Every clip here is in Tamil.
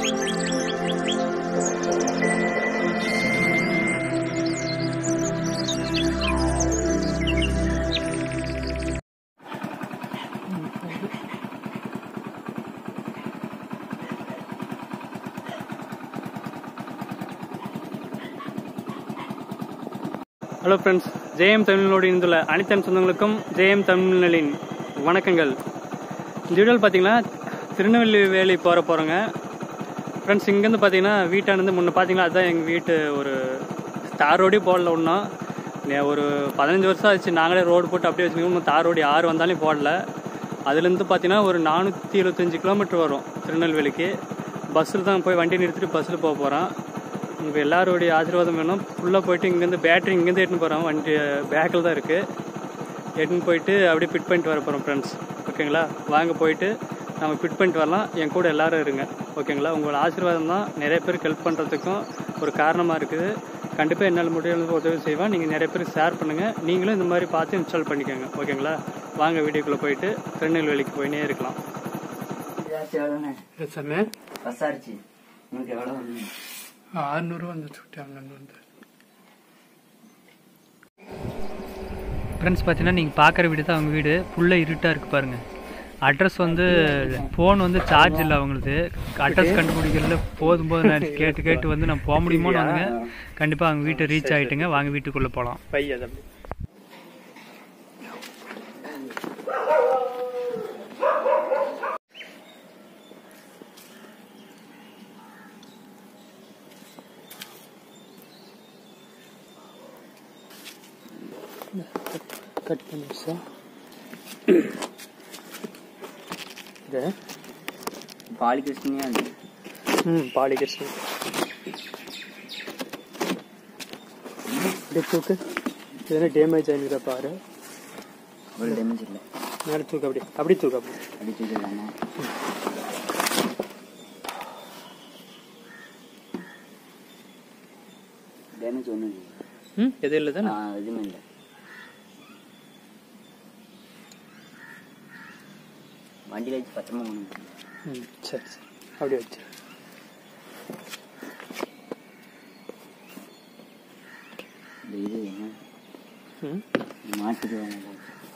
ஹலோ ஃப்ரெண்ட்ஸ், ஜேஎம் தமிழ்நோடு இருந்துள்ள அனைத்து சொந்தங்களுக்கும் ஜேஎம் தமிழ்நிலின் வணக்கங்கள். இந்த வீடியோவில் பார்த்தீங்கன்னா திருநெல்வேலி போகிறோங்க ஃப்ரெண்ட்ஸ். இங்கேருந்து பார்த்தீங்கன்னா வீட்டானது முன்னே பார்த்தீங்கன்னா அதுதான் எங்கள் வீட்டு ஒரு தார் ரோடே போடல. ஒன்றும் ஒரு 15 வருஷம் ஆச்சு நாங்களே ரோடு போட்டு அப்படியே வச்சுக்கோங்க. தார் ரோடு 6 வந்தாலும் போடல. அதுலேருந்து பார்த்தீங்கன்னா ஒரு 475 கிலோமீட்டர் வரும் திருநெல்வேலிக்கு. பஸ்ஸில் தான் போய் வண்டி நிறுத்திட்டு பஸ்ஸில் போக போகிறோம். உங்கள் எல்லாரோடைய ஆசீர்வாதம் வேணும். ஃபுல்லாக போயிட்டு இங்கேருந்து பேட்டரி இங்கேருந்து எடுத்துன்னு போகிறோம். வண்டி பேக்கில் தான் இருக்குது. எடுத்துன்னு போயிட்டு அப்படியே ஃபிட் பண்ணிட்டு வர போகிறோம் ஃப்ரெண்ட்ஸ். ஓகேங்களா, வாங்க போயிட்டு நம்ம ஃபிட் பண்ணிட்டு வரலாம். என் கூட எல்லோரும் இருங்க. ஓகேங்களா, உங்களோட ஆசீர்வாதம் தான் நிறைய பேருக்கு ஹெல்ப் பண்ணுறதுக்கும் ஒரு காரணமாக இருக்குது. கண்டிப்பாக என்னால் முடியல உதவி செய்வேன். நீங்கள் நிறைய பேருக்கு ஷேர் பண்ணுங்கள். நீங்களும் இந்த மாதிரி பார்த்து இன்ஸ்டால் பண்ணிக்கோங்க. ஓகேங்களா, வாங்க வீடியோக்குள்ளே போயிட்டு திருநெல்வேலிக்கு போயினே இருக்கலாம். எவ்வளோ 600 வந்துச்சு. அங்கேருந்து வந்து ஃப்ரெண்ட்ஸ் பார்த்தீங்கன்னா நீங்கள் பார்க்குற வீடு தான் அவங்க வீடு. ஃபுல்லாக இருட்டாக இருக்குது பாருங்கள். அட்ரஸ் வந்து ஃபோன் வந்து சார்ஜ் இல்லை அவங்களுக்கு. அட்ரஸ் கண்டுபிடிக்கிறதுல போதும் நான் கேட்டு வந்து நான் போக முடியுமோன்னு வாங்க. கண்டிப்பாக அவங்க வீட்டை ரீச் ஆகிட்டுங்க. வாங்க வீட்டுக்குள்ளே போகலாம். பையன் கட் பண்ணி சார். இது பாலிகிருஷ்ணியா? பாலிகிருஷ்ணன். தூக்கு. எதனா டேமேஜ் ஆகிருக்கா பாரு. அவ்வளோ டேமேஜ் இல்லை. மேலே தூக்கு. அப்படி தூக்கு. அப்படி தூக்கலாமா? டேமேஜ் ஒன்றும் இல்லை. எதுவும் இல்லை தானே? எதுவுமே இல்லை. வண்டியில் வச்சு பத்திரமா ஒன்று. சரி அப்படியே வச்சு. இது என்ன மாட்டுக்கு வாங்க.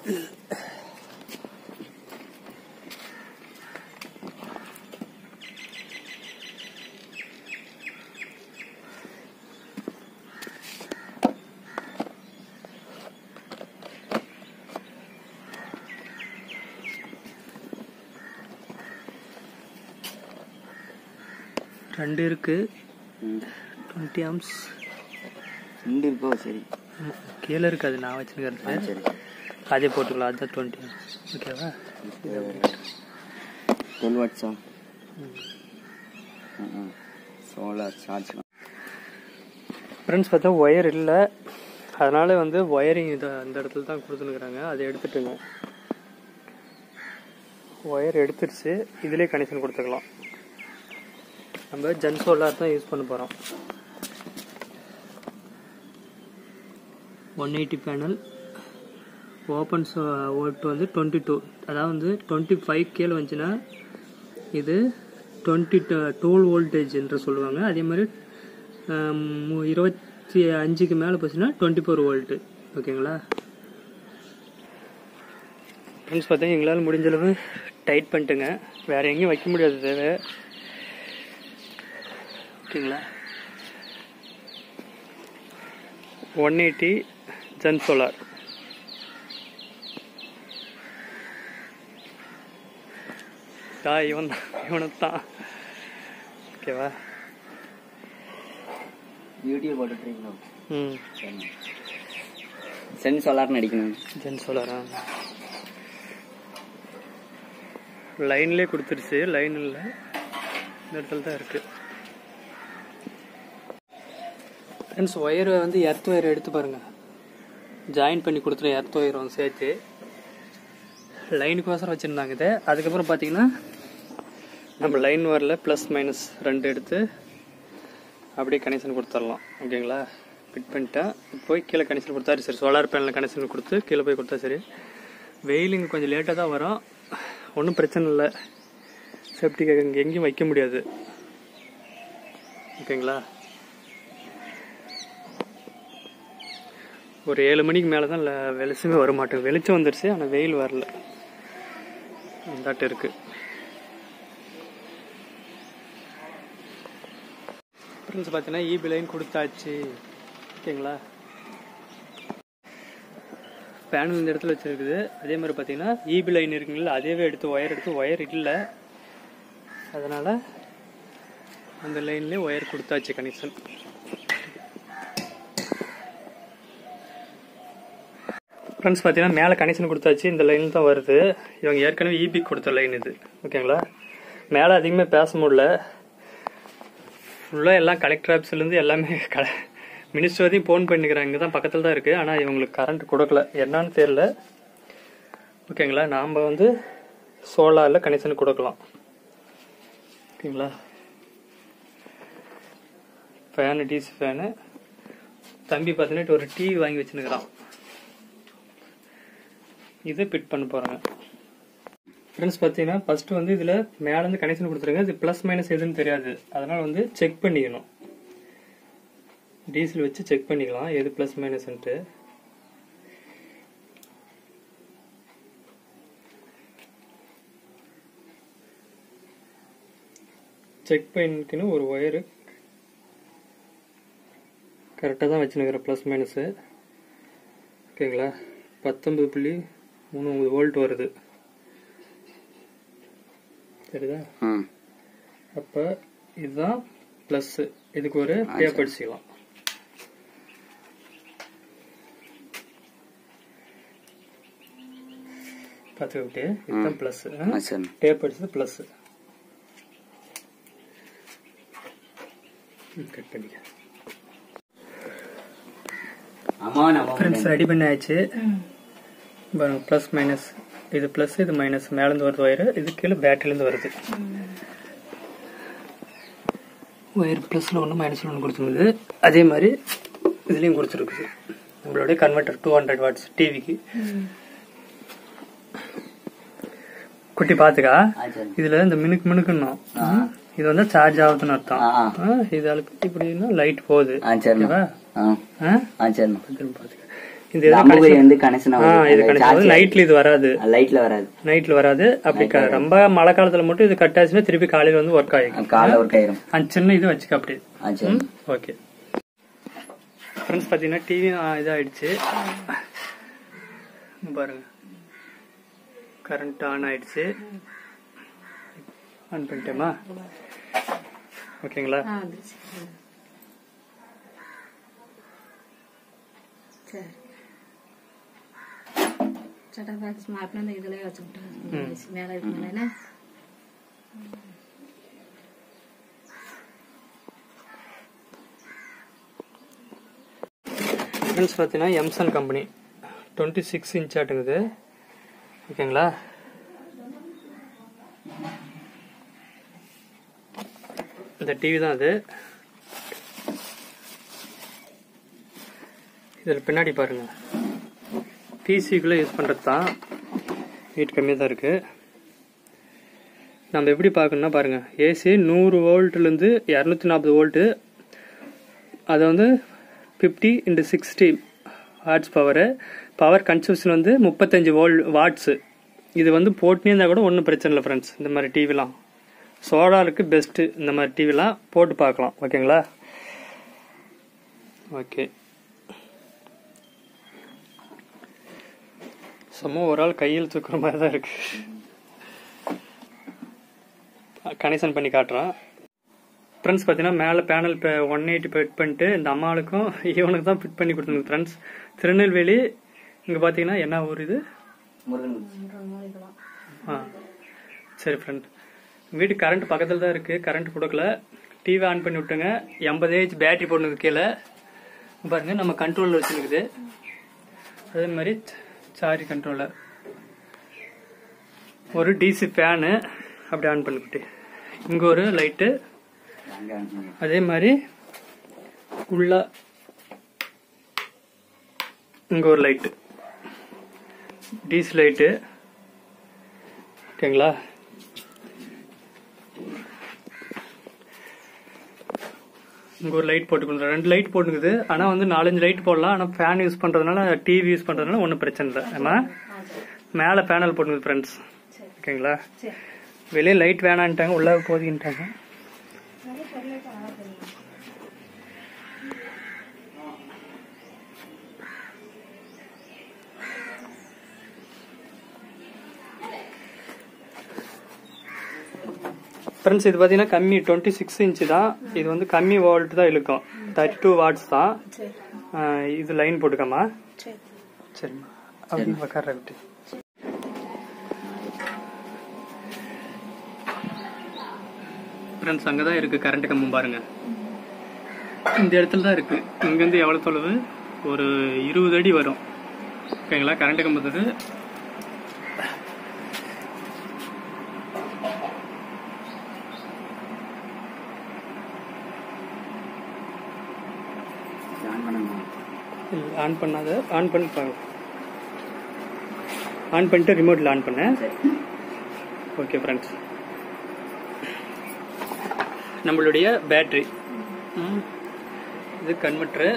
ரெண்டு இருக்கு. 20 ஆம்ஸ் 2 இருக்கோ? சரி, கீழே இருக்கு. அது நான் வச்சுருக்கிறது. சரி, அதே போட்டுக்கலாம். அதுதான் 20 ஆம்ஸ். ஓகேவா? 12 வாட்ஸா? Solar charge. ஃப்ரெண்ட்ஸ் பார்த்தா ஒயர் இல்லை. அதனால் வந்து ஒயரிங் இதை அந்த இடத்துல தான் கொடுத்துருக்குறாங்க. அதை எடுத்துட்டுங்க. ஒயர் எடுத்துருச்சு. இதிலே கனெக்ஷன் கொடுத்துக்கலாம். நம்ம ஜன் சோலார் தான் யூஸ் பண்ண போகிறோம். 180 பேனல் ஓப்பன் வோல்ட் வந்து 22. அதாவது வந்து 25 கீழே வந்துச்சுன்னா இது 12 வோல்டேஜ் என்று சொல்லுவாங்க. அதே மாதிரி 25க்கு மேலே போச்சுன்னா 24 வோல்ட்டு. ஓகேங்களா ஃப்ரெண்ட்ஸ்? பார்த்தா எங்களால் முடிஞ்சளவு டைட் பண்ணிட்டுங்க. வேறு எங்கேயும் வைக்க முடியாது தேவை. ஓகேங்களா, 180 ஜன் சோலார். இவனத்தான். ஓகேவா? யூடியூப் போட்டுட்ருக்கீங்களா? சென் சோலார்னு அடிக்கணும். ஜன் சோலாரா? லைன்லேயே கொடுத்துருச்சு. லைன் இல்லை, இந்த இடத்துல தான் இருக்குது. ஃப்ரெண்ட்ஸ், ஒயரை வந்து எர்த் ஒயர் எடுத்து பாருங்கள். ஜாயின் பண்ணி கொடுத்துரும். எர்த் ஒயரும் சேர்த்து லைனுக்கோசரம் வச்சுருந்தாங்க இதை. அதுக்கப்புறம் பார்த்தீங்கன்னா நம்ம லைன் ஒயரில் ப்ளஸ் மைனஸ் 2 எடுத்து அப்படியே கனெக்ஷன் கொடுத்துடலாம். ஓகேங்களா, ஃபிட் பண்ணிட்டேன். போய் கீழே கனெக்ஷன் கொடுத்தாரு. சரி, சோலார் பேனலில் கனெக்ஷன் கொடுத்து கீழே போய் கொடுத்தா சரி. வெயிலுங்க கொஞ்சம் லேட்டாக தான் வரும். ஒன்றும் பிரச்சனை இல்லை. சேஃப்டிக்காக இங்கே எங்கேயும் வைக்க முடியாது. ஓகேங்களா. ஒரு 7 மணிக்கு மேலே தான் வெளிச்சமே வர மாட்டேன். வெளிச்சம் வந்துருச்சு, ஆனால் வெயில் வரல. இந்தாட்டு இருக்கு. ஃப்ரெண்ட்ஸ் பார்த்தீங்கன்னா ஈபி லைன் கொடுத்தாச்சு. ஓகேங்களா. பேனல் இந்த இடத்துல வச்சுருக்குது. அதே மாதிரி பார்த்தீங்கன்னா ஈபி லைன் இருக்குங்களா, அதேவே எடுத்து ஒயர் இல்லை, அதனால் அந்த லைன்லேயே ஒயர் கொடுத்தாச்சு கனெக்ஷன். ஃப்ரெண்ட்ஸ் பார்த்தீங்கன்னா மேலே கனெக்ஷன் கொடுத்தாச்சு. இந்த லைன் தான் வருது. இவங்க ஏற்கனவே ஈபி கொடுத்த லைன் இது. ஓகேங்களா. மேலே அதிகமாக பேச முடியல. ஃபுல்லாக எல்லாம் கலெக்டர் ஆஃபீஸ்லேருந்து எல்லாமே மினிஸ்டர் வரையும் ஃபோன் பண்ணிக்கிறாங்க. இங்கே தான் பக்கத்தில் தான் இருக்குது. ஆனால் இவங்களுக்கு கரண்ட் கொடுக்கல, என்னன்னு தெரியல. ஓகேங்களா. நாம் வந்து சோலாரில் கனெக்ஷன் கொடுக்கலாம். ஓகேங்களா. Fan, DC fan. தம்பி பார்த்தீங்கன்னா ஒரு டிவி வாங்கி வச்சுருக்கிறான். இதை ஃபிட் பண்ண போகிறாங்க. ஃப்ரெண்ட்ஸ் பார்த்தீங்கன்னா ஃபஸ்ட்டு வந்து இதில் மேலேருந்து கனெக்ஷன் கொடுத்துருங்க. இது ப்ளஸ் மைனஸ் எதுன்னு தெரியாது, அதனால் வந்து செக் பண்ணிக்கணும். டீசல் வச்சு செக் பண்ணிக்கலாம் எது ப்ளஸ் மைனஸ்ன்ட்டு. செக் பண்ணிக்கணும். ஒரு ஒயரு கரெக்டாக தான் வச்சுனுக்கிறேன் ப்ளஸ் மைனஸு. ஓகேங்களா. 19.39 வோல்ட் வருது. சரிதா. அப்போ இதுதான் ப்ளஸ்ஸு. இதுக்கு ஒரு டேப் அடிச்சுக்கலாம். பார்த்துக்கிட்டே இதுதான் ப்ளஸ்ஸு. டேப் அடிச்சது ப்ளஸ்ஸு. கட் பண்ணிக்க. ஃப்ரெண்ட்ஸ் ரெடி பண்ணியாச்சு. ப்ளஸ் மைனஸ், இது ப்ளஸ் இது மைனஸ். மேலேருந்து வருது ஒயரு, இது கீழே பேட்டரியிலேருந்து வருது ஒயர். ப்ளஸில் ஒன்று மைனஸில் ஒன்று கொடுத்துருக்குது. அதே மாதிரி இதுலேயும் கொடுத்துருக்குது. நம்மளுடைய கன்வெர்ட்டர் 200 வாட்ஸ் டிவிக்கு. குட்டி பார்த்துக்கா. இதில் இந்த மினுக்குன்னு இது வந்து சார்ஜ் ஆகுதுன்னு அர்த்தம். இது இப்படின்னா லைட் போகுது. நைட்ல இது வராது, நைட்ல வராது. அப்படி ரொம்ப மழை காலத்துல மட்டும் இது கட் ஆச்சுன்னா திருப்பி காலையில வந்து ஒர்க் ஆகிடும். அந்த சின்ன இது வச்சுக்க அப்படி. ஓகே ஃப்ரெண்ட்ஸ் பாத்தீங்கன்னா டிவி இதாயிடுச்சு பாருங்க. கரண்ட் ஆன் ஆயிடுச்சு. ஆன் பண்ணிட்டேமா. ஓகேங்களா. சரி செட்டப் பாக்ஸ் மாப்பிள்ள அந்த இதுலயே வச்சுக்கிட்டேன் மேலே இருக்குங்களே. ஃப்ரெண்ட்ஸ் பார்த்தீங்கன்னா எம்சன் கம்பெனி 26 இன்ச் ஆட்டுங்குது. ஓகேங்களா. இந்த டிவி தான் அது. இதில் பின்னாடி பாருங்க, பிசிக்குள்ளே யூஸ் பண்ணுறது தான். ஹீட் கம்மியாக தான் இருக்குது. நம்ம எப்படி பார்க்கணுன்னா பாருங்கள், ஏசி 100 வோல்ட்லேருந்து 240 வோல்ட்டு. அதை வந்து 50x60 வாட்ஸ் பவர் கன்சம்ஷன் வந்து 35 வாட்ஸு. இது வந்து போட்டுனே இருந்தால் கூட ஒன்றும் பிரச்சனை இல்லை ஃப்ரெண்ட்ஸ். இந்த மாதிரி டிவிலாம் சோலாருக்கு பெஸ்ட்டு. இந்த மாதிரி டிவிலாம் போட்டு பார்க்கலாம். ஓகேங்களா. ஓகே சும்மா ஒரு ஆள் கையில் தூக்குற மாதிரி தான் இருக்கு. கனெக்ஷன் பண்ணி காட்டுறேன் ஃப்ரெண்ட்ஸ். பார்த்தீங்கன்னா மேலே பேனல் 180 ஃபிட் பண்ணிட்டு இந்த அம்மாளுக்கும் இவனுக்கு தான் ஃபிட் பண்ணி கொடுத்துருங்க ஃப்ரெண்ட்ஸ். திருநெல்வேலி. இங்கே பார்த்தீங்கன்னா என்ன ஊர் இது? சரி ஃப்ரெண்ட். வீட்டுக்கு கரண்ட் பக்கத்தில் தான் இருக்குது. கரண்ட் கொடுக்கல. டிவி ஆன் பண்ணி விட்டுங்க. 80 பேட்டரி போடணுக்கு கீழே பாருங்க. நம்ம கண்ட்ரோலில் வச்சுருக்குது. அதே மாதிரி சார்ஜ் கண்ட்ரோலர், ஒரு டிசி ஃபேனு அப்படி ஆன் பண்ணிக்கிட்டு, இங்கே ஒரு லைட்டு, அதே மாதிரி உள்ள இங்கே ஒரு லைட்டு, டிசி லைட்டு. ஓகேங்களா. இங்க ஒரு லைட் போட்டுக்கணும், 2 லைட் போட்டுக்குது. ஆனா வந்து 4-5 லைட் போடலாம். ஆனா ஃபேன் யூஸ் பண்றதுனால, டிவி யூஸ் பண்றதுனால ஒன்றும் பிரச்சனை இல்லை. ஆமா, மேல பேனல் போட்டுக்குது ஃப்ரெண்ட்ஸ். ஓகேங்களா? வெளியே லைட் வேணான்ட்டாங்க, உள்ள போதிக்கிட்டாங்க. ஃப்ரெண்ட்ஸ் இது பார்த்தீங்கன்னா கம்மி 26 இன்ச்சு தான். இது வந்து கம்மி வோல்ட் தான் இழுக்கும், 32 வாட்ஸ் தான். இது லைன் போட்டுக்கம்மா. சரிம்மா, அப்படி உட்கார விட்டு. ஃப்ரெண்ட்ஸ் அங்கே தான் இருக்குது கரண்ட் கம்பம் பாருங்க. இந்த இடத்துல தான் இருக்குது. இங்கேருந்து எவ்வளோ தொலைவு? ஒரு 20 அடி வரும். ஓகேங்களா? கரண்ட் கம்பத்துக்கு ஆன் பண்ணாத, ஆன் பண்ணி பாருங்க. ஆன் பண்ணிட்டு ரிமோட்டில் ஆன் பண்ண. ஓகே ஃப்ரெண்ட்ஸ், நம்மளுடைய பேட்டரி இது கன்வெர்ட்டரு.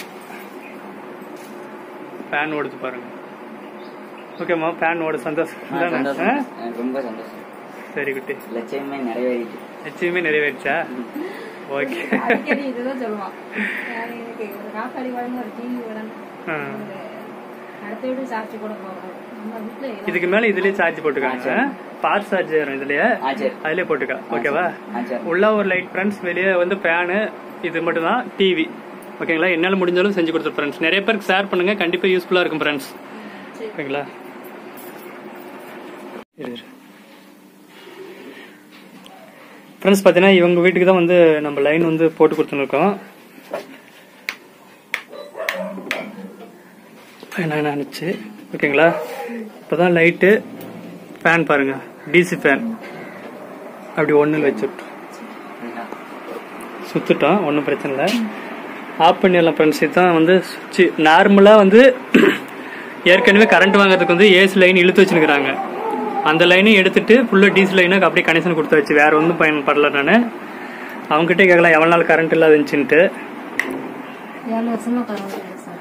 ஃபேன் ஓடுது பாருங்க. ஓகேம்மா, ஃபேன் ஓட சந்தோஷம். ரொம்ப சந்தோஷம். சரி குட்டி, லட்சியமே நிறைவேறிச்சு. லட்சியமே நிறைவேறிச்சா? ஓகே. இதுதான் சொல்லுவான், காப்பாடி வழங்க ஒரு டிவி வழங்க அடுத்த வீடு சார்ஜ் கூட போகும். இதுக்கு மேல இதுலயே சார்ஜ் போட்டுக்காங்க. பார் சார்ஜ் வரும் இதுலயே, அதுலயே போட்டுக்கா. ஓகேவா? உள்ள ஒரு லைட் ஃப்ரெண்ட்ஸ், வெளியே வந்து ஃபேனு, இது மட்டும் தான் டிவி. ஓகேங்களா? என்னால முடிஞ்சாலும் செஞ்சு கொடுத்துரு ஃப்ரெண்ட்ஸ். நிறைய பேருக்கு ஷேர் பண்ணுங்க, கண்டிப்பா யூஸ்ஃபுல்லா இருக்கும் ஃப்ரெண்ட்ஸ். ஓகேங்களா? ஃப்ரெண்ட்ஸ் பார்த்தீங்கன்னா இவங்க வீட்டுக்கு தான் வந்து நம்ம லைன் வந்து போட்டு கொடுத்துருக்கோம். என்ன நினச்சி. ஓகேங்களா? இப்போதான் லைட்டு ஃபேன் பாருங்க, டிசி ஃபேன் அப்படி ஒன்றில் வச்சுட்டோம், சுற்றுட்டோம், ஒன்றும் பிரச்சனை இல்லை. ஆஃப் பண்ணிடலாம் ஃப்ரெண்ட்ஸ். இதுதான் வந்து சுவிட்சு. நார்மலாக வந்து ஏற்கனவே கரண்ட் வாங்குறதுக்கு வந்து ஏசி லைன் இழுத்து வச்சுருக்கிறாங்க. அந்த லைனையும் எடுத்துட்டு ஃபுல்லாக டிசி லைனுக்கு அப்படியே கனெக்ஷன் கொடுத்து வச்சு வேற ஒன்றும் பயன்படல. நான் அவங்ககிட்ட கேட்கலாம் எவ்வளோ நாள் கரண்ட் இல்லாத இருந்துச்சுன்ட்டு. 7 வருஷமா கரண்ட் இல்லை சார்.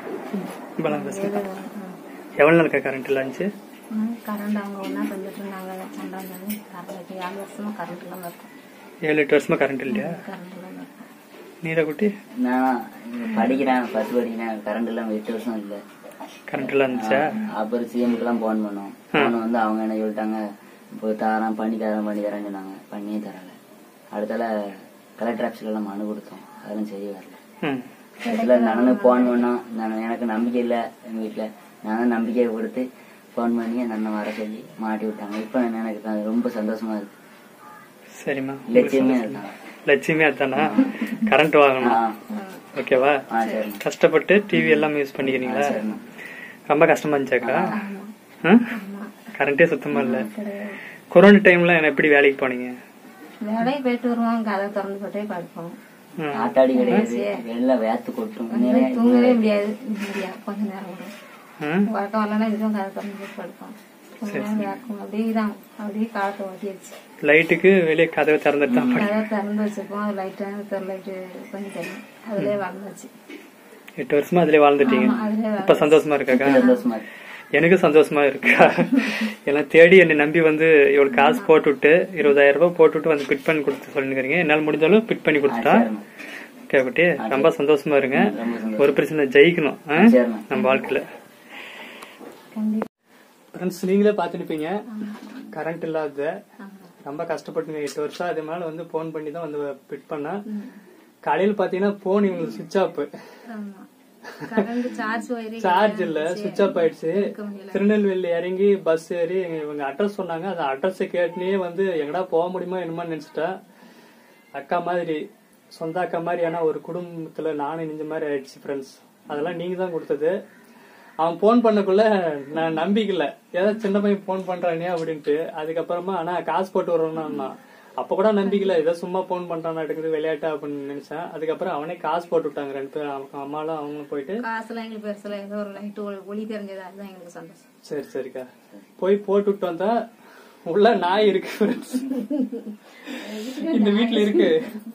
எவ்வளோ நாளுக்கா கரண்ட் இல்லை இருந்துச்சு? கரண்ட் அவங்க ஒன்றா தந்துட்டு இருந்தாங்க, பண்ணுறாங்க. 7 வருஷமா கரண்ட் இல்லாமல் இருக்கும். 7-8 வருஷமா கரண்ட் இல்லையா? கரண்ட் இல்லாமல் இருக்கும். நீரா குட்டி? நான் படிக்கிறேன், 10 படிக்கிறேன், கரண்ட் இல்லாமல் 8 வருஷம் இல்லை. கரண்ட் எல்லாம் இருந்துச்சா? அப்புறம் சிஎம்க்குலாம் போன் பண்ணோம். போன் வந்து அவங்க என்ன சொல்லிட்டாங்க, இப்போ தரேன் பண்ணி தரேன்னு சொன்னாங்க. பண்ணியே தரல. அடுத்தால கலெக்டர் ஆஃபீஸ்ல எல்லாம் மனு கொடுத்தோம், அதெல்லாம் சரி வரல. அதுல நானும் போன் பண்ணோம். எனக்கு நம்பிக்கை இல்லை எங்க வீட்டுல. நானும் நம்பிக்கையை கொடுத்து போன் பண்ணி அந்த அண்ணன் வர சொல்லி மாட்டி விட்டாங்க. இப்ப எனக்கு ரொம்ப சந்தோஷமா இருக்கு. சரிம்மா, லட்சியமே இருக்காங்க. லட்சியமே அதுதானா? கரண்ட் வாங்கணும். ஓகேவா? கஷ்டப்பட்டு டிவி எல்லாம் யூஸ் பண்ணிக்கிறீங்களா? ரொம்ப கஷ்டமா இருந்துச்சாக்கா? கரண்டே சுத்தமா இல்ல. கொரோனா டைம்ல எப்படி வேலைக்கு போனீங்க? வேலைக்கு போயிட்டு வருவோம், கதை திறந்து போட்டே படுப்போம். ஆட்டாடி கிடையாது, வெளில வேத்து கொட்டும், தூங்கவே முடியாது. கொஞ்ச நேரம் வரும் வழக்கம் வரலன்னா இதுவும் கதை திறந்து போட்டு படுப்போம். அப்படியேதான் அப்படியே காலத்தை ஓட்டிடுச்சு. லைட்டுக்கு வெளியே கதவை திறந்துட்டு கதை திறந்து வச்சிருப்போம். லைட்டு லைட்டு பண்ணி தரும், அதுலயே வளர்ந்துச்சு. 8 வருஷமா அதுலயே வாழ்ந்துட்டீங்க. இப்ப சந்தோஷமா இருக்காக்கா? சந்தோஷமா இருக்கு. எனக்கு சந்தோஷமா இருக்கா? எல்லாம் தேடி என்னை நம்பி வந்து இவ்வளவு காசு போட்டுவிட்டு 20,000 ரூபாய் போட்டுவிட்டு வந்து பிட் பண்ணி கொடுத்து சொல்லிருக்கீங்க. என்னால் முடிஞ்சாலும் பிட் பண்ணி கொடுத்துட்டா. ஓகே குட்டி, ரொம்ப சந்தோஷமா இருங்க. ஒரு பிரச்சனை ஜெயிக்கணும் நம்ம வாழ்க்கையில. ஃப்ரெண்ட்ஸ், நீங்களே பாத்துருப்பீங்க கரண்ட் இல்லாத ரொம்ப கஷ்டப்பட்டுங்க 8 வருஷம். அதே மேல வந்து போன் பண்ணி தான் வந்து பிட் பண்ண. காலையில பாத்தீங்கன்னா போன் இவங்களுக்கு சுவிட்ச் ஆஃப், சார்ஜ் இல்ல, சுவிட்ச் ஆஃப் ஆயிடுச்சு. திருநெல்வேலி இறங்கி பஸ் ஏறி இவங்க அட்ரஸ் சொன்னாங்க. அந்த அட்ரஸ் கேட்டுனே வந்து எங்கடா போக முடியுமா என்னமா நினைச்சிட்டா. அக்கா மாதிரி, சொந்த அக்கா மாதிரி. ஆனா ஒரு குடும்பத்துல நானும் நெஞ்ச மாதிரி ஆயிடுச்சு ஃப்ரெண்ட்ஸ். அதெல்லாம் நீங்க தான் கொடுத்தது. அவன் போன் பண்ணக்குள்ள நான் நம்பிக்கல, ஏதாவது சின்ன பையன் போன் பண்றானே அப்படின்ட்டு. அதுக்கப்புறமா ஆனா காசு போட்டு வர்றோம்னா அப்ப கூட நம்பிக்கல, ஏதோ சும்மா போன் பண்றான் எடுக்குது விளையாட்டா அப்படின்னு நினைச்சேன். அதுக்கப்புறம் அவனே காசு போட்டு விட்டாங்க 2 பேரும், அம்மாலும் அவங்களும் போயிட்டு. காசுலாம் எங்களுக்கு பெருசுல ஏதோ ஒரு லைட் ஒளி தெரிஞ்சது, அதுதான் எங்களுக்கு சந்தோஷம். சரி சரிக்கா, போய் போட்டு விட்டு வந்தா உள்ள நாய் இருக்கு. இந்த வீட்டுல இருக்கு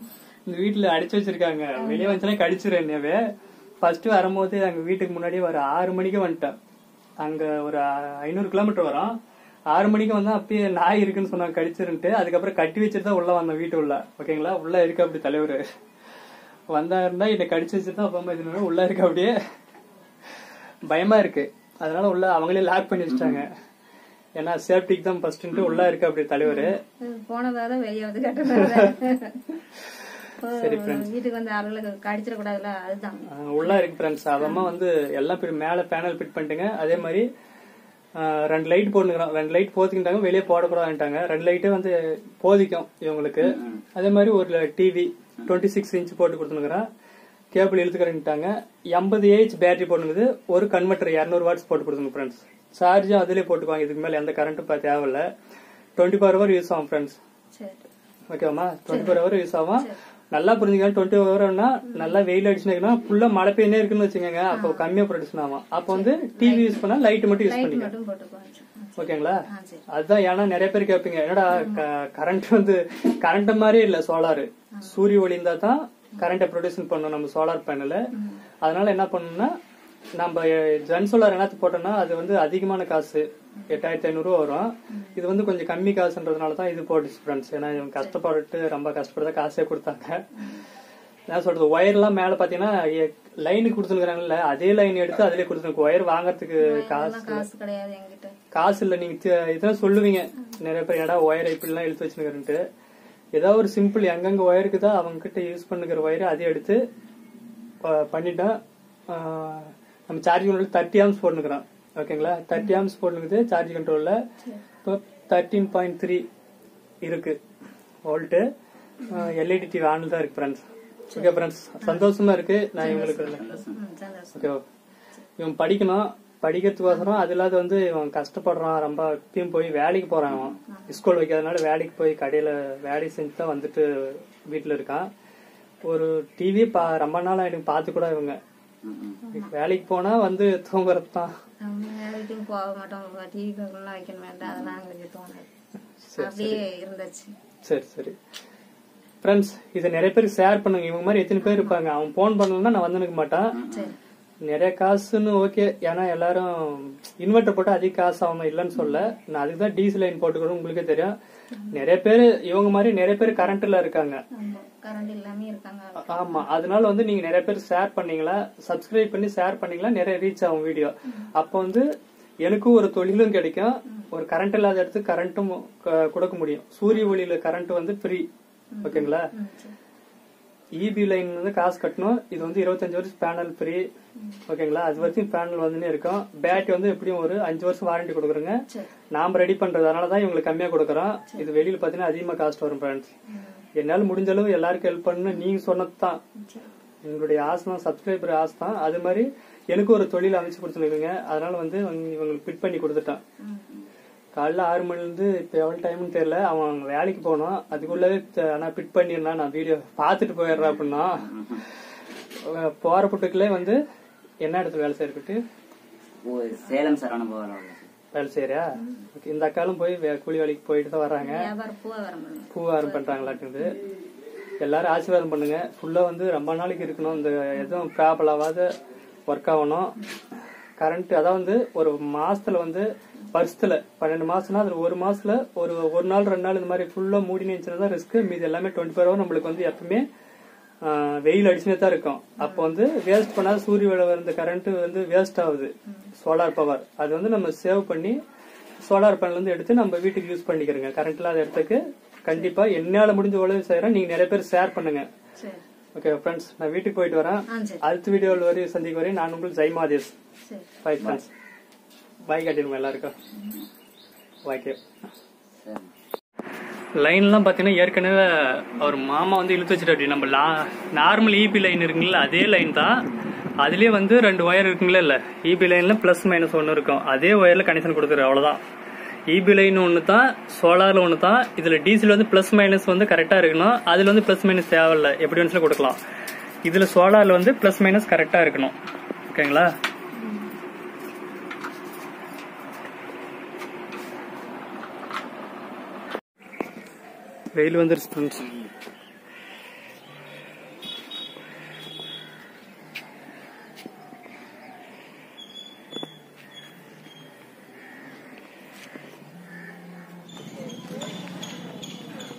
இந்த வீட்டுல அடிச்சு வச்சிருக்காங்க. வெளியே வந்துச்சுன்னா கடிச்சிரு என்னவே. ஃபர்ஸ்ட் வரும்போது அங்க வீட்டுக்கு முன்னாடி ஒரு 6 மணிக்கு வந்துட்டேன். அங்க ஒரு 500 கிலோமீட்டர் வரும். 6 மணிக்கு வந்தா அப்பயே நாய் இருக்குன்னு சொன்னாங்க கடிச்சிருன்ட்டு. அதுக்கப்புறம் கட்டி வச்சுட்டு தான் உள்ள வந்தேன் வீட்டு உள்ள. ஓகேங்களா, உள்ள இருக்கு அப்படி தலைவர் வந்தா இருந்தா என்னை கடிச்சு வச்சுட்டு தான் அப்பா இது உள்ள இருக்கு. அப்படியே பயமா இருக்கு. அதனால உள்ள அவங்களே லாக் பண்ணி வச்சுட்டாங்க. ஏன்னா சேஃப்டிக்கு தான் ஃபர்ஸ்ட் உள்ள இருக்கு அப்படி தலைவர். போனதாதான் வெளியே வந்து கட்டுறது. சரி ஃப்ரெண்ட்ஸ், வீட்டுக்கு வந்து ஆளுகளை கடிச்சிட கூடாதுல, அதுதான் உள்ள இருக்கு ஃப்ரெண்ட்ஸ். அதமா வந்து எல்லாம் மேல பேனல் ஃபிட் பண்ணிட்டுங்க. அதே மாதிரி 2 லைட் போட்டுக்கிறோம். 2 லைட் போத்திக்கிட்டாங்க, வெளியே போடக்கூடாதுட்டாங்க. 2 லைட்டே வந்து போதிக்கும் இவங்களுக்கு. அதே மாதிரி ஒரு டிவி 26 இன்ச் போட்டு கொடுத்துனுக்குறேன். கேபிள் இழுத்துக்கிறேன்ட்டாங்க. 80Ah battery போட்டுங்குது. ஒரு கன்வெர்டர் 200 வாட்ஸ் போட்டு கொடுத்துங்க ஃப்ரெண்ட்ஸ். சார்ஜும் அதிலே போட்டுக்குவாங்க. இதுக்கு மேல எந்த கரண்ட்டும் தேவையில்ல. 24 hour யூஸ் ஆகும் ஃப்ரெண்ட்ஸ். ஓகேவா, 24 hour யூஸ் ஆகும். நல்லா புரிஞ்சுக்கலாம். 24 hourனா நல்லா வெயில் அடிச்சுன்னா ஃபுல்லா மழை பெய்யே இருக்குன்னு வச்சுக்கோங்க. அப்போ கம்மியா ப்ரொடியூஷன் ஆகும். அப்போ வந்து டிவி யூஸ் பண்ணா லைட் மட்டும் யூஸ் பண்ணிக்கலாம். ஓகேங்களா, அதுதான். ஏன்னா நிறைய பேர் கேட்பீங்க, என்னடா கரண்ட் வந்து கரண்ட் மாதிரியே இல்ல சோலார். சூரிய ஒளி இருந்தா தான் கரண்ட்டை ப்ரொடியூஷன் பண்ணணும் நம்ம சோலார் பேனல். அதனால என்ன பண்ணணும்னா, நம்ம ஜன் சோலார் என்னத்து போட்டோம்னா அது வந்து அதிகமான காசு 8500 வரும். இது வந்து கொஞ்சம் கம்மி காசுன்றதுனால தான் இது போட்டுச்சு ஃப்ரெண்ட்ஸ். ஏன்னா இவங்க கஷ்டப்பட்டு ரொம்ப கஷ்டப்பட்டு காசே கொடுத்தாங்க. என்ன சொல்றது, ஒயர் எல்லாம் மேல பாத்தீங்கன்னா லைனுக்கு கொடுத்துருக்காங்கல்ல, அதே லைன் எடுத்து அதிலே கொடுத்துருக்கு. ஒயர் வாங்கறதுக்கு காசு இல்ல. நீங்க இதான் சொல்லுவீங்க நிறைய பேர், ஏடா ஒயர் இப்படி எல்லாம் இழுத்து வச்சுருக்கேன்ட்டு. ஏதாவது ஒரு சிம்பிள் எங்கெங்க ஒயருக்கு தான் அவங்க கிட்ட யூஸ் பண்ணுகிற ஒயர் அதை எடுத்து பண்ணிட்டா நம்ம சார்ஜிங் கண்ட்ரோல் 30 amps போட்டுக்கிறோம். ஓகேங்களா, 30 amps போட்டுக்குது சார்ஜ் கண்ட்ரோல்ல. இப்போ 13.3 இருக்கு வோல்ட். எல்இடி டிவி ஆன்ல தான் இருக்கு ஃப்ரெண்ட்ஸ். ஓகே ஃப்ரெண்ட்ஸ், சந்தோஷமா இருக்கு. நான் இவங்களுக்கு ஓகே, இவன் படிக்கணும், படிக்கிறதுக்கோசரம் அது இல்லாத வந்து இவன் கஷ்டப்படுறான் ரொம்ப. இப்பயும் போய் வேலைக்கு போறான். அவன் ஸ்கூல் வைக்காதனால வேலைக்கு போய் கடையில வேலை செஞ்சு தான் வந்துட்டு வீட்டுல இருக்கான். ஒரு டிவி ரொம்ப நாள் எனக்கு பார்த்து கூட இவங்க வேலைக்கு போனா வந்து தூங்குறது தான். போக மாட்டோம், டிவி வைக்கணும் வேண்டாம், அதெல்லாம் எங்களுக்கு தோணுது. அப்படியே இருந்துச்சு. சரி சரி ஃப்ரெண்ட்ஸ், இதை நிறைய பேருக்கு ஷேர் பண்ணுங்க. இவங்க மாதிரி எத்தனை பேர் இருப்பாங்க. அவன் போன் பண்ணலன்னா நான் வந்து நிக்க மாட்டான். நிறைய காசுன்னு ஓகே, ஏன்னா எல்லாரும் இன்வெர்டர் போட்டு அதிக காசு ஆகணும் இல்லன்னு சொல்ல. நான் அதுக்குதான் டிசி லைன் போட்டுக்கணும். உங்களுக்கே தெரியும் நிறைய பேர் இவங்க மாதிரி நிறைய பேர் கரண்ட்ல இருக்காங்க. ஆமா, அதனால வந்து நீங்க நிறைய பேர் ஷேர் பண்ணீங்களா, சப்ஸ்கிரைப் பண்ணி ஷேர் பண்ணீங்களா, நிறைய ரீச் ஆகும் வீடியோ. அப்ப வந்து எனக்கும் ஒரு தொழிலும் கிடைக்கும். ஒரு கரண்ட் இல்லாத இடத்துக்கு கரண்ட்டும் கொடுக்க முடியும். சூரிய ஒளியில கரண்ட் வந்து ஃப்ரீ. ஓகேங்களா, இபி லைன் வந்து காசு கட்டணும். இது வந்து 25 வருஷம் பேனல் ஃப்ரீ. ஓகேங்களா, அது வரைக்கும் பேனல் வந்துனே இருக்கும். பேட்டரி வந்து எப்படியும் ஒரு 5 வருஷம் வாரண்டி கொடுக்குறோங்க. நாம ரெடி பண்றது, அதனாலதான் இவங்களுக்கு கம்மியா கொடுக்குறோம். இது வெளியில பாத்தீங்கன்னா அதிகமா காஸ்ட் வரும் ஃப்ரெண்ட்ஸ். என்னால முடிஞ்ச அளவு எல்லாருக்கும் ஹெல்ப் பண்ணணும். நீங்க சொன்னதுதான் உங்களுடைய ஆசை தான், சப்ஸ்கிரைபர் ஆசை தான். அது மாதிரி எனக்கு ஒரு தொழில் அமைச்சு கொடுத்துருக்கீங்க. அதனால வந்து இவங்களுக்கு ஃபிட் பண்ணி கொடுத்துட்டான். காலைல 6 மணில இருந்து இப்ப எவ்வளவு டைம்னு தெரியல. அவன் வேலைக்கு போனோம். அதுக்குள்ளவே ஆனா ஃபிட் பண்ணிருந்தான். நான் வீடியோ பாத்துட்டு போயிடுறேன் அப்படின்னா. போற புட்டுக்குள்ளே வந்து என்ன இடத்துல வேலை செய்யறதுக்கு சேலம் சரவண வேலை செய்யறியா? இந்த அக்காலும் போய் கூலி வேலைக்கு போயிட்டு தான் வர்றாங்க. பூவாரம் பண்றாங்களாட்டு. எல்லாரும் ஆசீர்வாதம் பண்ணுங்க. ஃபுல்லா வந்து ரொம்ப நாளைக்கு இருக்கணும். இந்த எதுவும் ப்ராப்ளம் ஆகாத ஒர்க் ஆகணும். கரண்ட் அதாவது ஒரு மாசத்துல வந்து வருஷத்துல 12 மாசம்னா அதுல ஒரு மாசத்துல ஒரு நாள் 2 நாள் இந்த மாதிரி ஃபுல்லா மூடி நினைச்சதான் ரிஸ்க். மீது எல்லாமே 24 hour நம்மளுக்கு வந்து எப்பவுமே வெயில் அடிச்சுனே தான் இருக்கும். அப்ப வந்து வேஸ்ட் பண்ணாத சூரிய இருந்த கரண்ட் வந்து வேஸ்ட் ஆகுது. சோலார் பவர் அது வந்து நம்ம சேவ் பண்ணி சோலார் பேனல் வந்து எடுத்து நம்ம வீட்டுக்கு யூஸ் பண்ணிக்கிறோங்க. கரண்ட் இல்லாத இடத்துக்கு கண்டிப்பா என்னால முடிஞ்ச உதவி செய்யறேன். நீங்க நிறைய பேர் ஷேர் பண்ணுங்க. ஓகே ஃப்ரெண்ட்ஸ், நான் வீட்டுக்கு போயிட்டு வரேன். அடுத்த வீடியோவில் வரை சந்திக்க வரேன். நான் உங்களுக்கு ஜெய்மாதேஷ். பை ஃப்ரெண்ட்ஸ், பாய் காட்டிடுங்க எல்லாருக்கும். ஓகே, லைன்லாம் பார்த்தீங்கன்னா ஏற்கனவே அவர் மாமா வந்து இழுத்து வச்சுட்டு அப்படி நம்ம நார்மல் இபி லைன் இருக்குங்களா அதே லைன் தான். அதுலேயே வந்து 2 ஒயர் இருக்குங்களா இல்லை, இபி லைனில் ப்ளஸ் மைனஸ் ஒன்று இருக்கும். அதே ஒயரில் கனெக்ஷன் கொடுத்துரு, அவ்வளோதான். இபி லைன் ஒன்று தான், சோலாரில் ஒன்று தான். இதில் டீசல் வந்து ப்ளஸ் மைனஸ் வந்து கரெக்டாக இருக்கணும். அதில் வந்து ப்ளஸ் மைனஸ் தேவையில்லை, எப்படி வேணும்னு கொடுக்கலாம். இதில் சோலாரில் வந்து ப்ளஸ் மைனஸ் கரெக்டாக இருக்கணும். ஓகேங்களா, வெயில் வந்துருச்சு ஃப்ரெண்ட்ஸ்.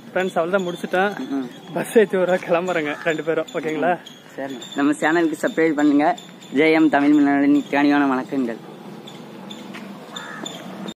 ஃப்ரெண்ட்ஸ் அவ்வளோதான் முடிச்சுட்டேன். பஸ் ஏற்றி ஒரு கிளம்புறேங்க 2 பேரும். ஓகேங்களா? சரி, நம்ம சேனலுக்கு சப்ஸ்கிரைப் பண்ணுங்க. ஜெயம் தமிழ் மின்னலின் கனிவான வணக்கங்கள்.